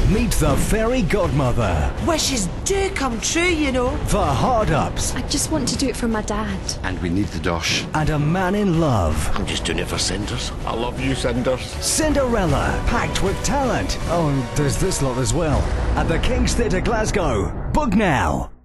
Meet the fairy godmother. Wishes do come true, you know. The hard-ups. I just want to do it for my dad. And we need the dosh. And a man in love. I'm just doing it for Cinders. I love you, Cinders. Cinderella, packed with talent. Oh, and there's this lot as well. At the King's Theatre Glasgow. Book now.